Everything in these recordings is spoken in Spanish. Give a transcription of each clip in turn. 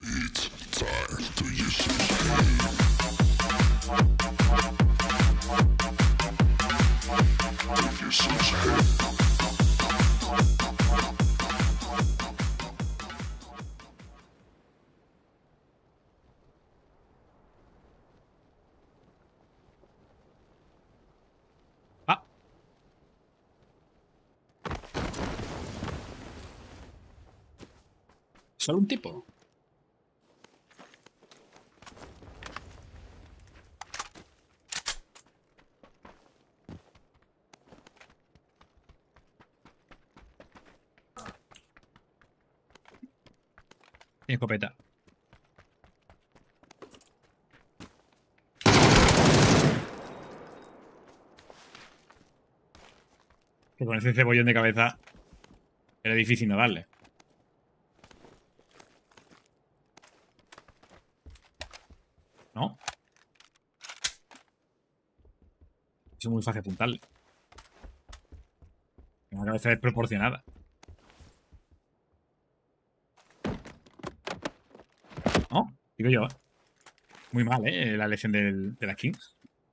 Ah. Solo un tipo. Tiene escopeta. Que con ese cebollón de cabeza era difícil no darle. ¿No? Es muy fácil apuntarle. Tiene una cabeza desproporcionada. ¿No? Digo yo. Muy mal, ¿eh? La elección de las Kings.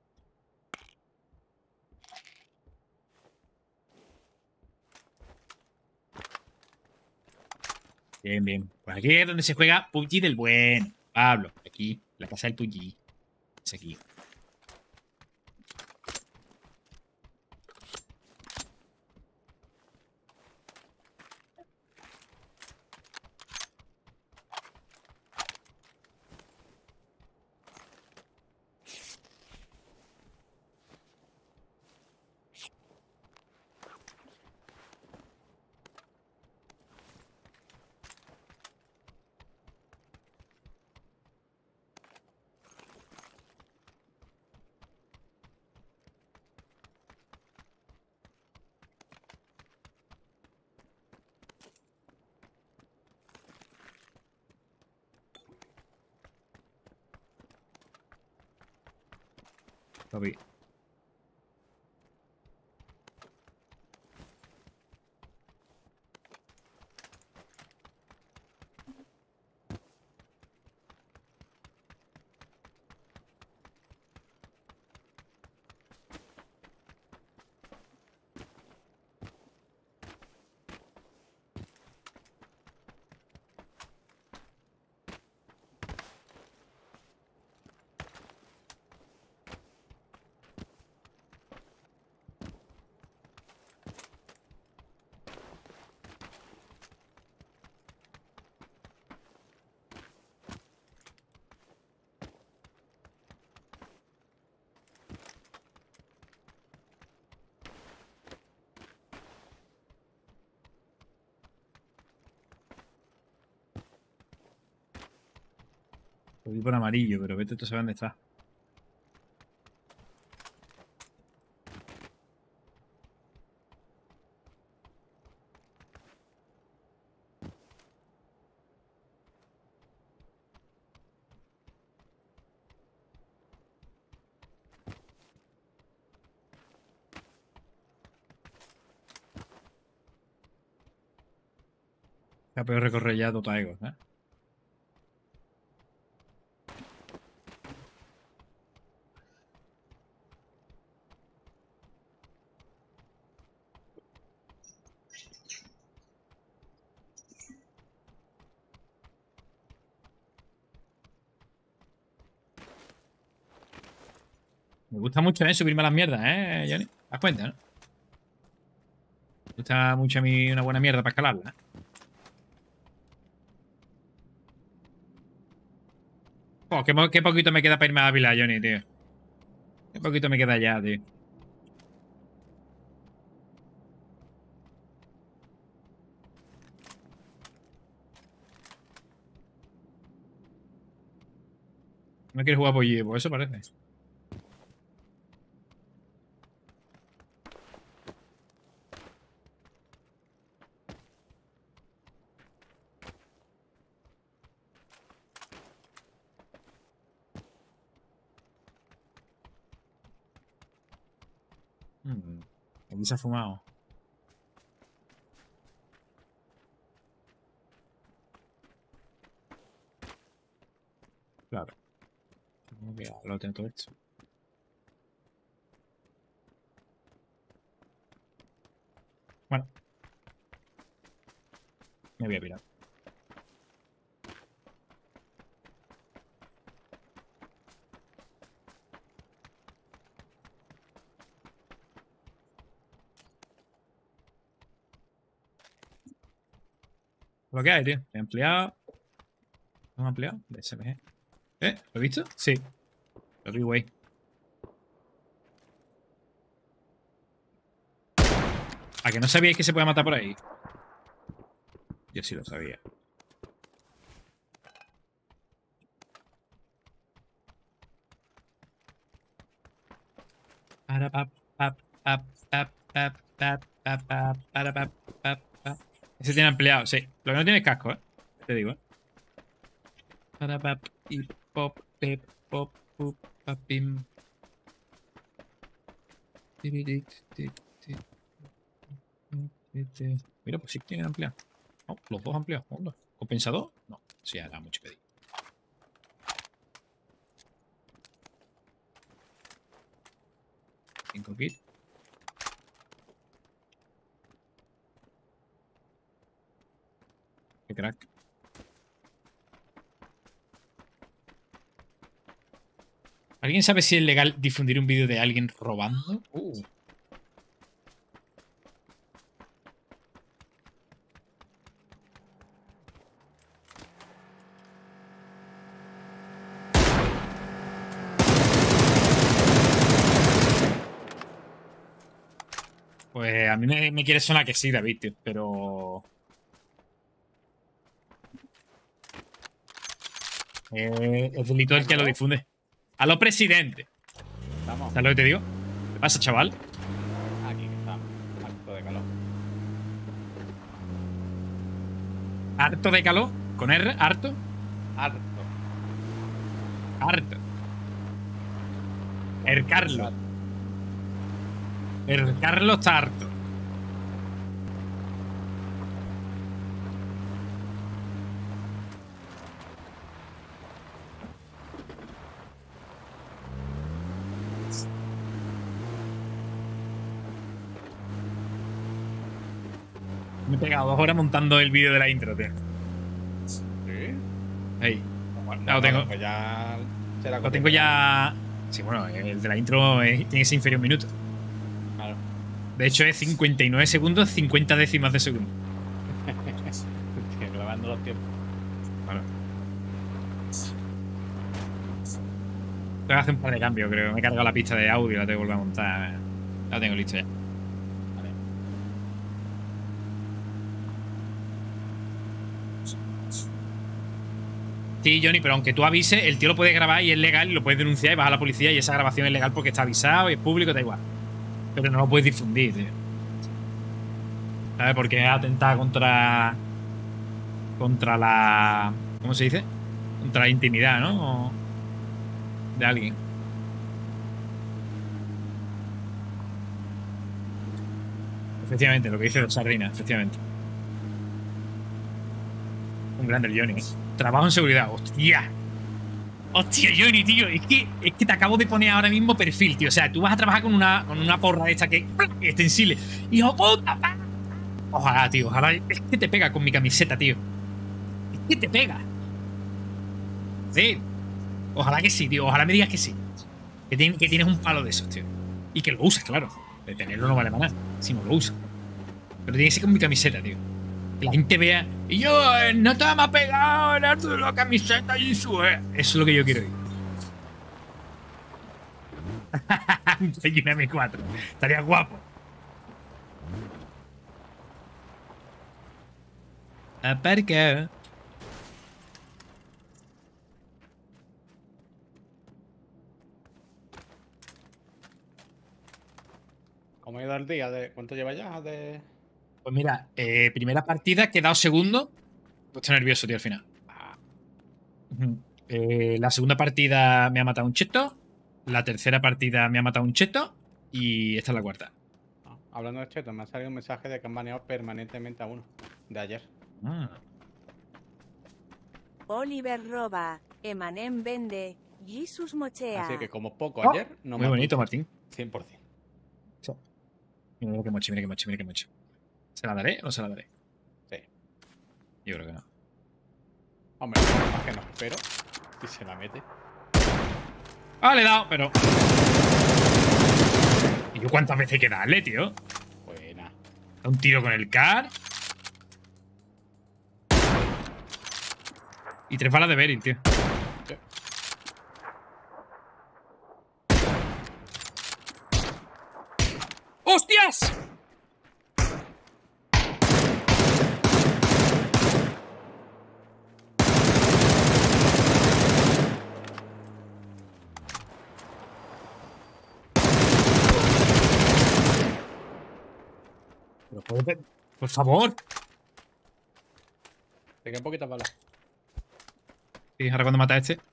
Bien, bien. Pues aquí es donde se juega PUBG del bueno. Pablo, aquí, la casa del PUBG. Es aquí. Lo vi. Lo vi por amarillo, pero vete tú a saber dónde está. Ya puedo recorrer ya Totaego, ¿eh? Me gusta mucho, subirme a las mierdas, Johnny. ¿Te das cuenta, no? Me gusta mucho a mí una buena mierda para escalarla, Oh, qué poquito me queda para irme a Ávila, Johnny, tío. Qué poquito me queda ya, tío. No quieres jugar por pues eso parece. Aquí se ha fumado. Claro. Tengo que lo tengo todo esto. Bueno. Me voy a pirar. Lo que hay, tío. He ampliado. ¿No he ampliado? De SMG. ¿Lo he visto? Sí. Lo vi, güey. ¿A que no sabíais que se puede matar por ahí? Yo sí lo sabía. Para pap, pap, pap, pap, pap, pap, pap, pap, para pap, pap, pap. Ese tiene ampliado, sí. Lo que no tiene es casco, te digo, Para pap y pop, pep, pop, pup, papim. Mira, pues sí tienen ampliado. No, los dos ampliados. Onda. ¿Compensador? No. Sí, era mucho pedir. Cinco kits. Qué crack. ¿Alguien sabe si es legal difundir un vídeo de alguien robando? Pues a mí me quiere sonar que sí, David, tío, pero... es delito el que lo difunde. A los presidentes. Vamos. ¿Sabes lo que te digo? ¿Qué pasa, chaval? Aquí estamos. Harto de calor. ¿Harto de calor? ¿Con R? ¿Harto? Harto. Harto. El Carlos. El Carlos está harto. Me he pegado 2 horas montando el vídeo de la intro, tío. ¿Sí? Ahí. Bueno, Ya lo tengo. Pues ya será Lo tengo ya... Sí, bueno, el de la intro tiene que ser inferior a un minuto. Claro. De hecho, es 59 segundos, 50 décimas de segundo. Estoy grabando los tiempos. Bueno. Tengo que hacer un par de cambios, creo. Me he cargado la pista de audio, la tengo que volver a montar. La tengo lista ya. Vale. Sí, Johnny, pero aunque tú avises, el tío lo puede grabar y es legal y lo puedes denunciar y vas a la policía y esa grabación es legal porque está avisado y es público, da igual. Pero no lo puedes difundir, tío. ¿Sabes? Porque es atentar contra la... ¿Cómo se dice? Contra la intimidad, ¿no? De alguien. Efectivamente, lo que dice Sardina, efectivamente. Un grande el Johnny. Trabajo en seguridad. ¡Hostia! ¡Hostia, Johnny, tío! Es que te acabo de poner ahora mismo perfil, tío. O sea, tú vas a trabajar con una porra de esta que... extensible. ¡Hijo puta! Ojalá, tío. Ojalá. Es que te pega con mi camiseta, tío. Es que te pega. Sí. Ojalá que sí, tío. Ojalá me digas que sí. Que tienes un palo de esos, tío. Y que lo usas, claro. De tenerlo no vale para nada. Si no lo usas. Pero tiene que ser con mi camiseta, tío. Que la gente vea. Y yo, no te me ha pegado el arte de la camiseta y su. Eso es lo que yo quiero oír. Hay una M4. Estaría guapo. Aparca. ¿Cómo ha ido el día? ¿Cuánto lleva ya? Pues mira, primera partida, he quedado segundo. Pues estoy nervioso, tío, al final. La segunda partida me ha matado un cheto. La tercera partida me ha matado un cheto. Y esta es la cuarta. Hablando de cheto, me ha salido un mensaje de que han baneado permanentemente a uno. De ayer. Ah. Oliver roba. Emanem vende. Jesus mochea. Así que como poco Oh, ayer, no muy me bonito, apunto. Martín. 100%. Mira qué moche, mira qué moche, mira qué moche. ¿Se la daré o no se la daré? Sí. Yo creo que no. Hombre, más que no, pero si se la mete. Ah, le he dado, pero... ¿Y yo cuántas veces hay que darle, tío? Buena. Da un tiro con el car. Y 3 balas de Beryl, tío. Sí. ¡Hostias! Pero puede... Por favor. Te quedan poquitas balas. Sí, ahora cuando mata a este.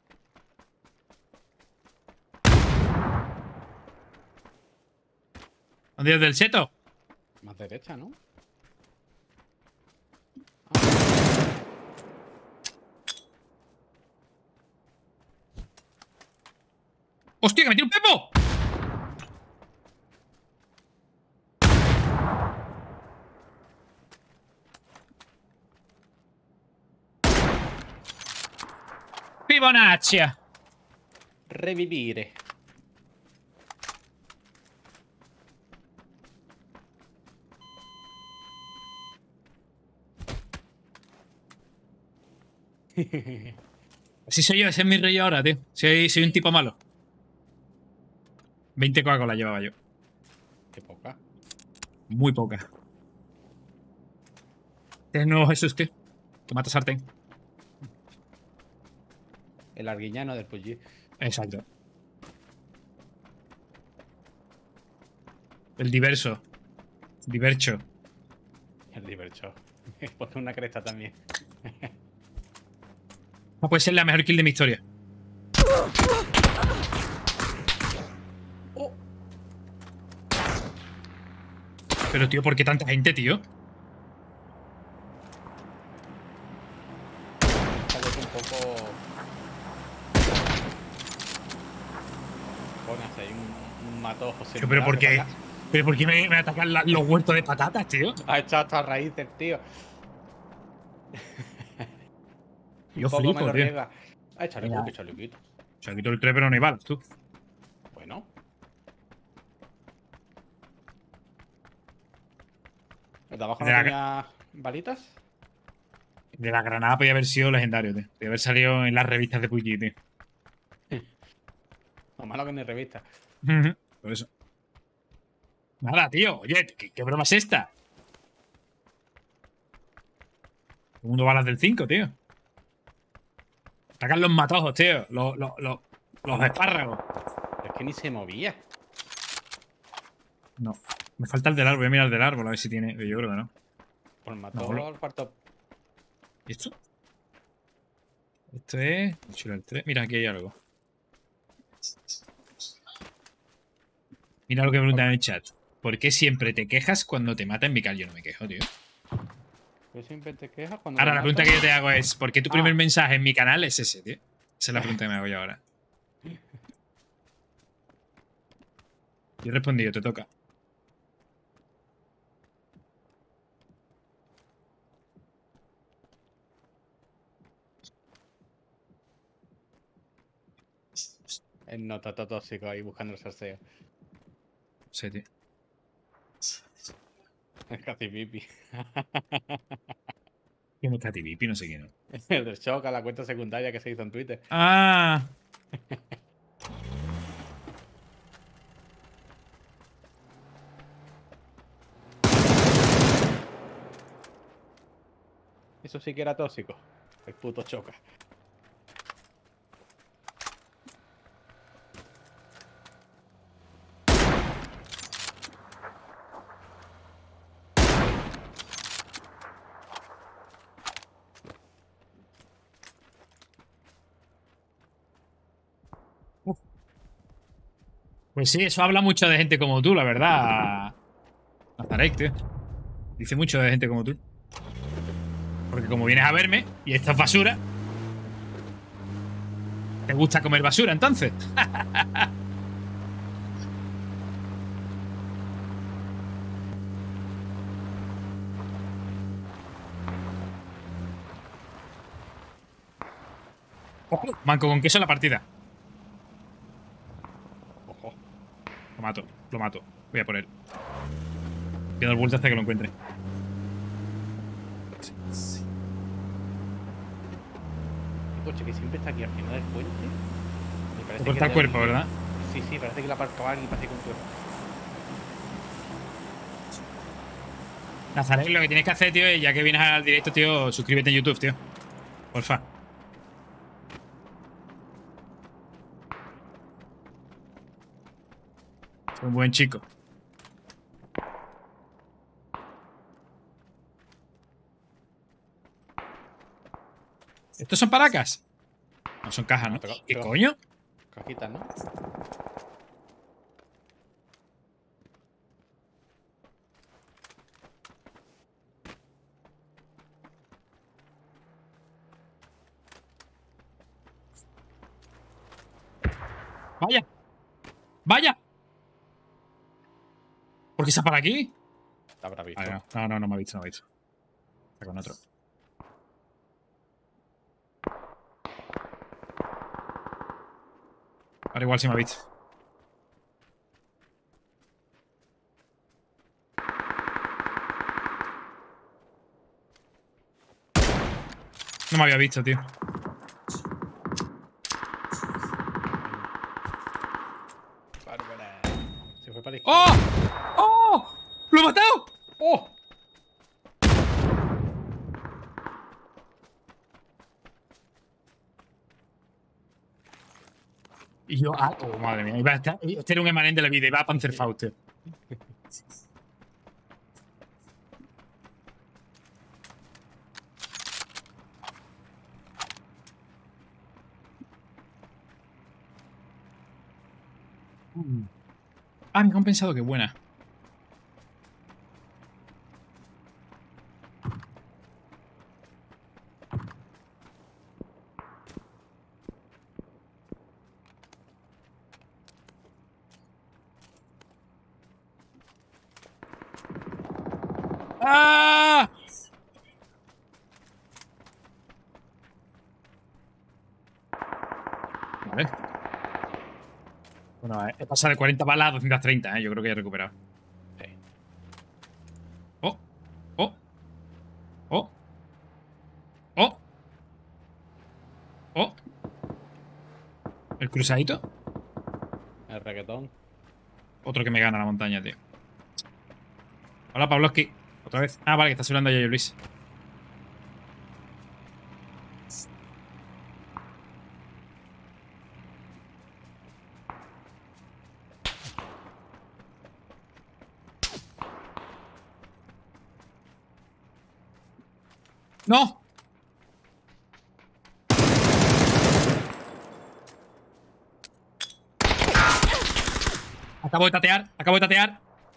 ¿Dónde es del seto? Más derecha, ¿no? ¡Hostia, que me tiene un pepo! Fibonacci. Revivire. Así soy yo, ese es mi rey ahora, tío. Soy un tipo malo. 20 Coca-Cola llevaba yo. Qué poca. Muy poca. Este nuevo Jesús, tío. Que mata sartén. El arguiñano del Puggy. Exacto. El diverso. Divercho. El divercho. Ponte una cresta también. No puede ser la mejor kill de mi historia. Oh. Pero, tío, ¿por qué tanta gente, tío? Tal vez un poco. Póngase ahí un matojo. Tío, pero ¿por qué? ¿Pero por qué me atacan los huertos de patatas, tío? Ha echado hasta raíces, tío. Yo Poco me flipo, lo tío. riega. Ah, échale Mira. quito, échale quito. Se ha quitado el 3, pero no hay balas, tú. Bueno. ¿El de abajo no De la- tenía balitas? De la granada podía haber sido legendario, tío. Podía haber salido en las revistas de PUBG, tío. Lo malo que ni revista. Por eso. Nada, tío. Oye, ¿qué broma es esta? Segundo balas del 5, tío. Atacan los matojos, tío. Los espárragos. Es que ni se movía. No. Me falta el del árbol. Voy a mirar el del árbol a ver si tiene. Yo creo que no. Pues mató No, al cuarto. ¿Y esto? Esto es. Chulo el 3. Mira, aquí hay algo. Mira lo que me preguntan en el chat. ¿Por qué siempre te quejas cuando te matan Vical? Yo no me quejo, tío. Yo siempre te quejas cuando. Ahora, me la pregunta que matan. yo te hago es: ¿por qué tu primer mensaje en mi canal es ese, tío? Esa es la pregunta que me hago yo ahora. Yo he respondido, te toca. El notato tóxico ahí buscando el salseo. No sé, tío. Es casi pipi. ¿Quién es Katy Vipi? No sé quién es. El del shock a la cuenta secundaria que se hizo en Twitter. ¡Ah! Eso sí que era tóxico. El puto choca. Pues sí, eso habla mucho de gente como tú, la verdad. Nazarek, tío. Dice mucho de gente como tú. Porque como vienes a verme y esta es basura. ¿Te gusta comer basura, entonces? Ojo, manco con queso en la partida. Ojo. Lo mato, lo mato. Voy a por él. Voy a dar vueltas hasta que lo encuentre. El coche que siempre está aquí al final del puente. Me parece Te corta el cuerpo, ¿verdad? Sí, sí, parece que la aparcaba y parece que un cuerpo. Nazaret, lo que tienes que hacer, tío, es ya que vienes al directo, tío, suscríbete en YouTube, tío. Porfa. Soy un buen chico. ¿Estos son paracas? No son cajas, ¿no? ¿Qué coño? Cajitas, ¿no? ¡Vaya! ¡Vaya! ¿Por qué está para aquí? Te habrá visto. No me ha visto, no me ha visto. Está con otro. Ahora igual sí me ha visto. No me había visto, tío. Bárbara. Se fue para la izquierda. ¡Oh! ¡Oh! ¡Lo he matado! ¡Oh! Y yo, oh, madre mía. Este era un emanente de la vida. Iba a Panzerfaust, tío. Ah, me he compensado, qué buena. ¡Ah! Vale. Bueno, he pasado de 40 balas a 230, yo creo que he recuperado. Sí. ¡Oh! ¡Oh! ¡Oh! ¡Oh! ¡Oh! ¿El cruzadito? El reggaetón. Otro que me gana la montaña, tío. Hola, Pavlovsky. Otra vez. Ah, vale, que está hablando ya yo, Luis. ¡No! Acabo de tatear, acabo de tatear.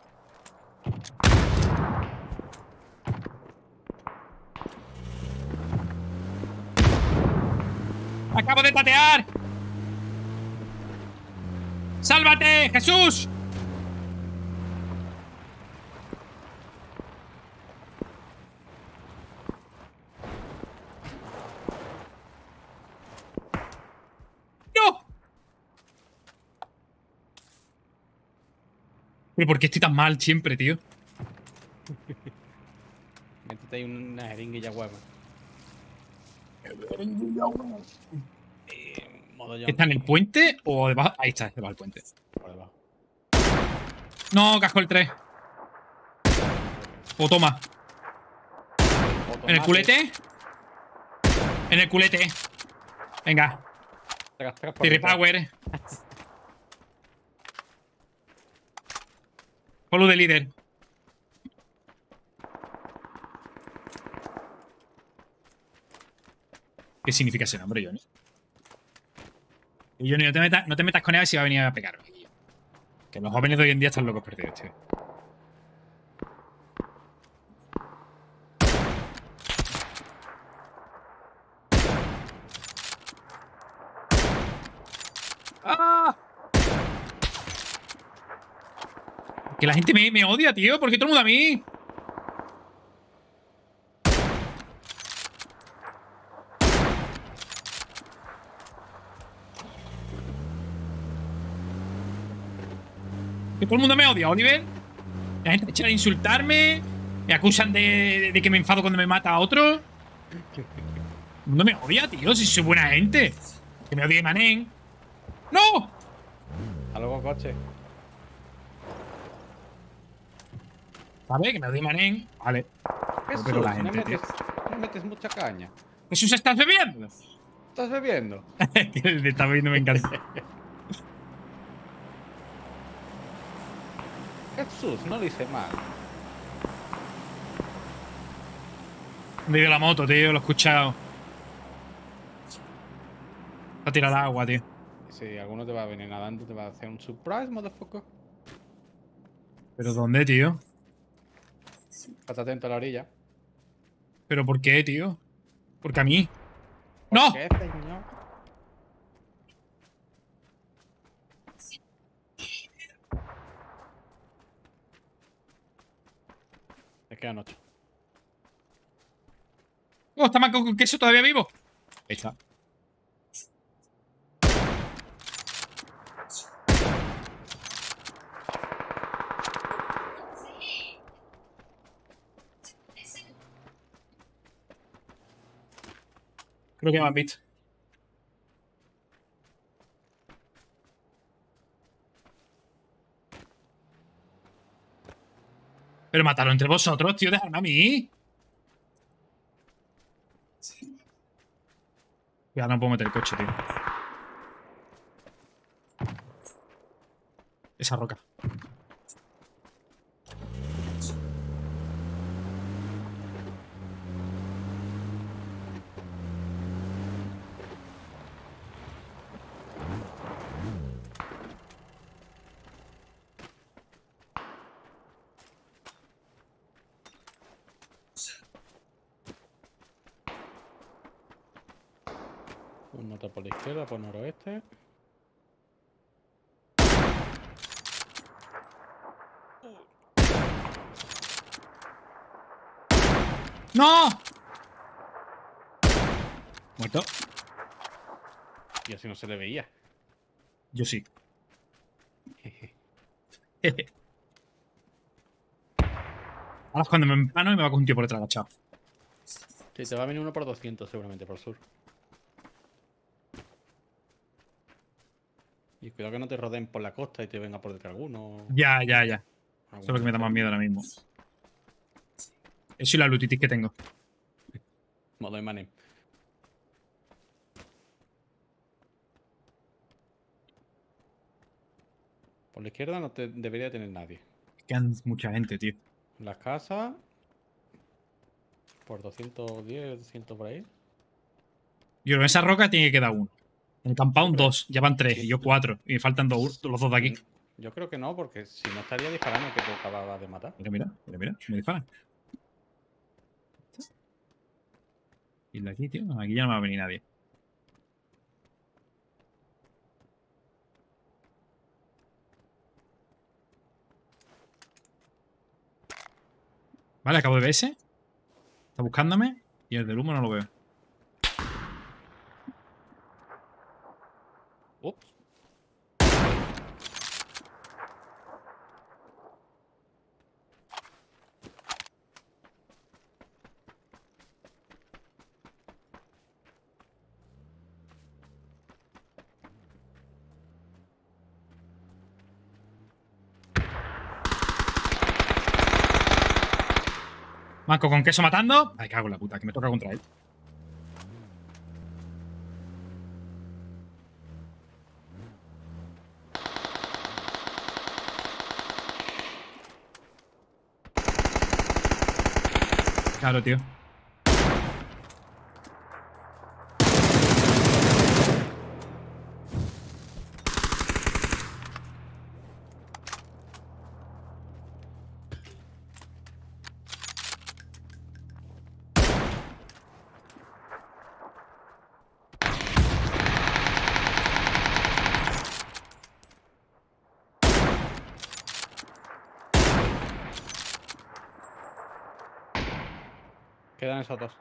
¡Acabo de tatear! ¡Sálvate, Jesús! ¡No! ¿Pero por qué estoy tan mal siempre, tío? Métete ahí una jeringuilla hueva. Modo yo. ¿Está en el puente o debajo? Ahí está, debajo del puente. Por debajo. No, casco el 3. O toma. ¿En el culete? En el culete. Venga. Tierra Power. Follow de líder. ¿Qué significa ese nombre, Johnny? Y Johnny, no te metas con él si va a venir a pegarme. Que los jóvenes de hoy en día están locos perdidos, tío. ¡Ah! Que la gente me odia, tío. ¿Por qué todo el mundo a mí? Que todo el mundo me odia, Oliver. La gente echa a insultarme. Me acusan de que me enfado cuando me mata a otro. Todo el mundo me odia, tío. Si soy buena gente. Que me odie Manén. ¡No! A luego, coche. ¿Sabes? Que me odie Manén. Vale. Jesús, Pero la gente, tío. no metes mucha caña. Jesús, ¿estás bebiendo? ¿Estás bebiendo? Que el de estar bebiendo me encanta. Jesús, no lo hice mal. Me dio la moto, tío. Lo he escuchado. Va a tirar agua, tío. Si alguno te va a venir nadando, te va a hacer un surprise, motherfucker. ¿Pero dónde, tío? Estate atento a la orilla. ¿Pero por qué, tío? Porque a mí. ¡No! ¿Qué, señor? Me quedan 8. ¡Oh, está manco con queso todavía vivo! Ahí está. Creo que me han visto. Pero mataron entre vosotros, tío. Dejadme a mí. Ya no puedo meter el coche, tío. Esa roca. Un nota por la izquierda, por noroeste. ¡No! Muerto. Y así no se le veía. Yo sí. Ahora es cuando me empano y me va con un tío por detrás, agachado. Sí, te va a venir uno por 200 seguramente por sur. Y cuidado que no te rodeen por la costa y te venga por detrás alguno. Ya, ya, ya. Eso Alguno es lo que me da más miedo ahora mismo. Eso y la lutitis que tengo. Modo Emanem. Por la izquierda no te debería tener nadie. Quedan mucha gente, tío. Las casas. Por 210, 200 por ahí. Yo creo que en esa roca tiene que quedar uno. En el compound 2, ya van 3 y yo 4. Y me faltan dos, los dos de aquí. Yo creo que no, porque si no estaría disparando que te acababa de matar. Mira, mira, mira, mira. Me disparan. Y de aquí, tío. Aquí ya no me va a venir nadie. Vale, acabo de ver ese. Está buscándome. Y el del humo no lo veo. Ups. Manco con queso matando. Ay, cago en la puta, que me toca contra él. Claro, tío. Quedan esos dos.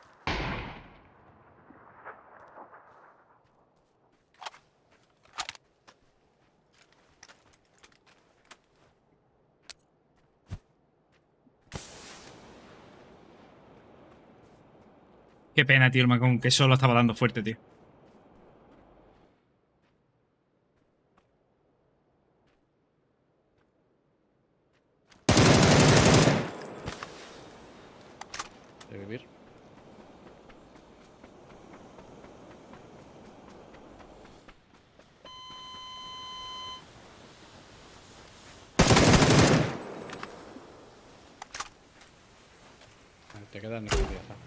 Qué pena, tío, el Macón, que solo estaba dando fuerte, tío. De vivir. Vale, te quedas en el ya está.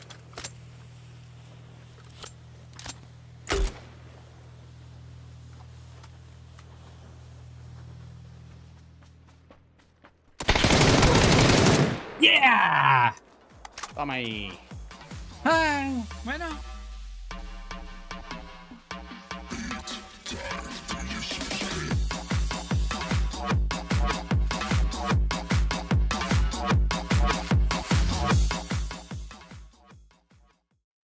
¡Yeah! Toma ahí. Bueno.